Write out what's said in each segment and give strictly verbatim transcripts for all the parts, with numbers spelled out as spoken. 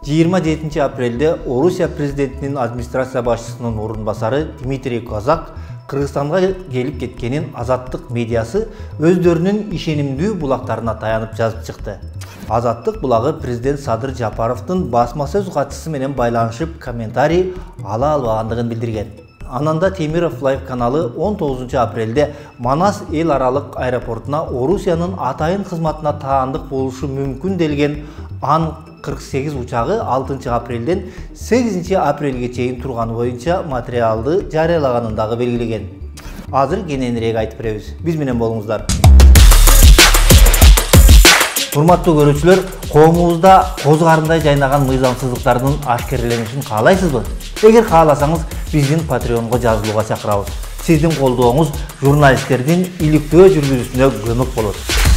жыйырма жетинчи апрелде Орусия президентinin администрация башчысынын орун басары Дмитрий Козак Кыргызстанга келип кеткенин Азаттык медиасы өздөрүнүн ишенимдүү булактарына таянып жазып чыкты. Азаттык булагы президент Садыр Жапаровдун басма сөз катчысы менен байланышып комментарий ала албагандыгын билдирген. Ананда Темиров Лайв каналы он тогузунчу апрелде Манас эл аралык аэропортуна Орусиянын атайын кызматына таандык болушу мүмкүн делген Ан кырк сегиз учагы алтынчы апрелден сегизинчи апрелге чейин турганы боюнча материалды жарыялаганын дагы белгилеген. Азыр кененирээк айтып беребиз. Биз менен болуңуздар. Урматтуу көрүүчүлөр, коомубузда коз карындай жайнаган мыйзамсыздыктардын ашкерленишин каалайсызбы? Эгер кааласаңыз, биздин Patreonго жазылууга чакырабыз. Сиздин колдооңуз журналисттердин иликтөө жүргүзүүсүнө көмөк болот.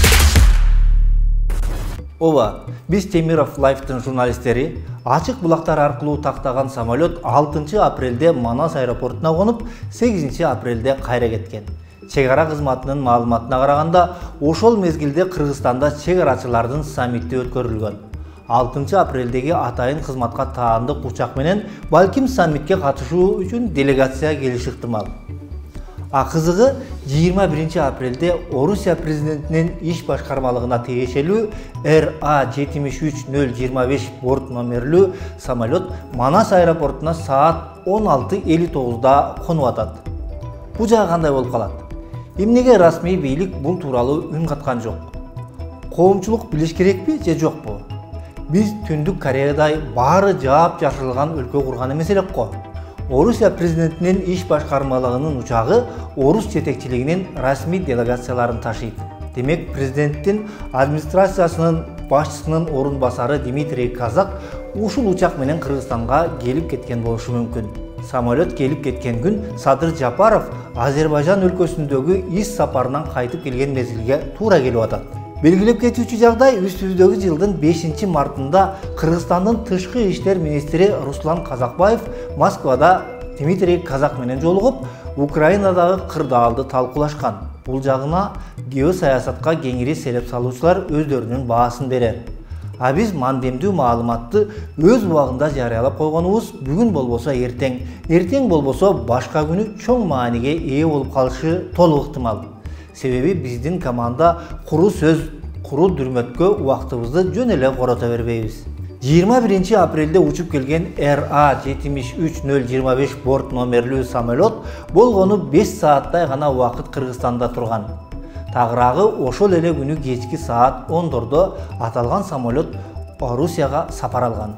Ооба, биз Темиров Лайвтын журналисттери ачык булактар аркылуу тактаган самолет алтынчы апрелде Манас аэропортуна конуп, сегизинчи апрелде кайра кеткен. Чек ара кызматынын маалыматына караганда, ошол мезгилде Кыргызстанда чек арачылардын саммити өткөрүлгөн. алтынчы апрелдеги атайын кызматка таандык учак менен балким саммитке катышуу үчүн делегация келиши ыктымал. А кызыгы жыйырма биринчи апрелде Орусия президентинин иш башкармалыгына тиешелүү Р А жетимиш үч нөл жыйырма беш борт номерлүү самолет Манас аэропортуна саат он алты элүү тогузда конуп атат. Бул жагы кандай болуп калат? Эмнеге расмий бийлик бул тууралуу үн каткан жок? Коомчулук билиш керекпи же жокпу? Биз Түндүк Кореядай баары жаап жашырылган өлкө курган эмес элек го. Орусия президентинин иш башкармалыгынын учагы орус жетекчилигинин расмий делегацияларын ташыйт. Демек, президенттин администрациясынын башчысынын орун басары Дмитрий Козак ушул учак менен Кыргызстанга келип кеткен болушу мүмкүн. Самолет келип кеткен күн Садыр Жапаров Азербайжан өлкөсүндөгү иш сапарынан кайтып келген мезгилге туура келип атат. Белгилеп кетүүчү жагдай үстүбүздөгү жылдын бешинчи мартында Кыргызстандын тышкы иштер министри Руслан Казакбаев Москвада Дмитрий Козак менен жолугуп, Украинадагы кырдаалды талкуулашкан. Бул жагына геосаясатка кеңири селеп салуучулар өздөрүнүн баасын берер. А биз мандемдүү маалыматты өз убагында жарыялап койгонубуз бүгүн болбосо эртең, эртең болбосо башка күнү чоң мааниге ээ болуп калышы толук ыктымал. Себеби биздин команда куру сөз, куру дүрмөткө убактыбызды жөн эле корото бербейбиз. жыйырма биринчи апрелде учуп келген Р А жетимиш үч нөл жыйырма беш борт номерлүү самолет болгону беш сааттай гана убакыт Кыргызстанда турган. Тагыраагы ошол эле күнү кечки саат ондордо аталган самолет Орусияга сапар алган.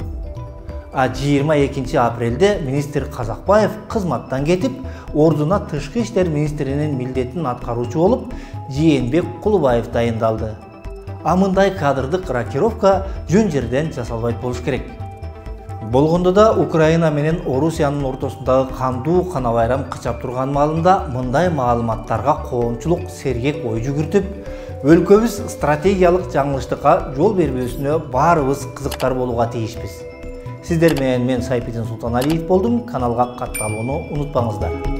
А жыйырма экинчи апрелде министр Казакбаев кызматтан кетип, ордуна тышкы иштер министринин милдетин аткаруучу болуп, Жээнбек Кулубаев дайындалды. А мындай кадрдык рокировка жөн жерден жасалбайт болуш керек. Болгондо да Украина менен Орусиянын ортосундагы кандуу кана байрам кычап турган маалында мындай маалыматтарга коомчулук сергек ой жүгүртүп, өлкөбүз стратегиялык жаңылыштыкка жол бербөөсүнө баарыбыз кызыктар болууга тийишпиз. Сиздер менен мен Сайпидин Султаналиев болдум. Каналга катталууну унутпаңыздар.